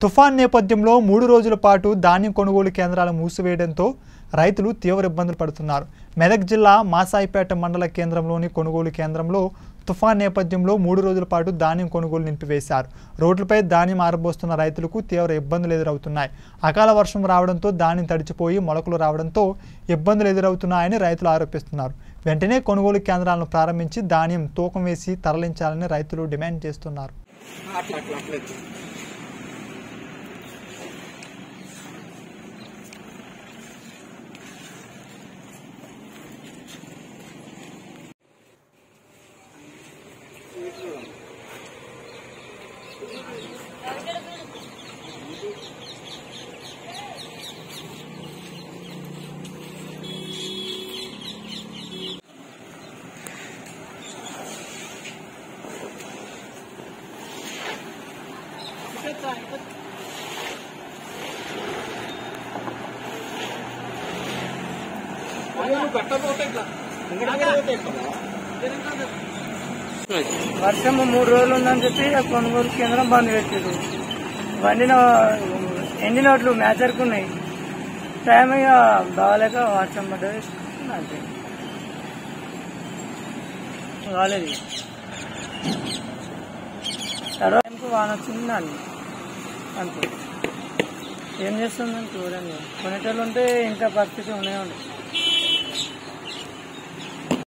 తుఫాన్ నేపథ్యంలో 3 రోజుల పాటు ధాన్యం కొనుగోలు కేంద్రాలు మూసివేయడంతో రైతులు తీవ్ర ఇబ్బందులు పడుతున్నారు. మెదక్ జిల్లా మాసాయిపేట మండల కేంద్రంలోని కొనుగోలు కేంద్రంలో తుఫాన్ నేపథ్యంలో 3 రోజుల పాటు ధాన్యం కొనుగోలు నిలిపివేశారు. రోడ్లపై ధాన్యం ఆరబోస్తున్న రైతులకు తీవ్ర ఇబ్బందులు ఎదురవుతున్నాయి. అకాల వర్షం రావడంతో ధాన్యం తడిచిపోయి మొలకలు రావడంతో ఇబ్బందులు ఎదురవుతున్నాయని రైతులు ఆరోపిస్తున్నారు. వెంటనే కొనుగోలు కేంద్రాలను ప్రారంభించి ధాన్యం తూకం వేసి తరలించాలని రైతులు డిమాండ్ చేస్తున్నారు. వర్షం 3 రోజులు ఉందని చెప్పి కొనుగోలు కేంద్రం బంద్ పెట్టారు. ఎండిన నోట్లు మ్యాచర్కు ఉన్నాయి. టైం ఇక బాగాలేక వర్షం పడ్డది అంతే కాలేదు. తర్వాత వాన వచ్చింది దాన్ని అంతే. ఏం చేస్తుందని చూడండి. కొనేటోళ్ళు ఉంటే ఇంత పరిస్థితి ఉండే